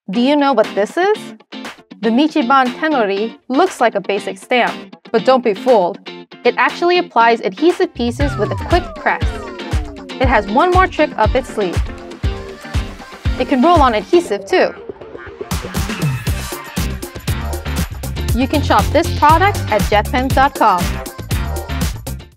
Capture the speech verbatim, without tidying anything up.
Do you know what this is? The Nichiban Tenori looks like a basic stamp, but don't be fooled. It actually applies adhesive pieces with a quick press. It has one more trick up its sleeve. It can roll on adhesive too. You can shop this product at jet pens dot com.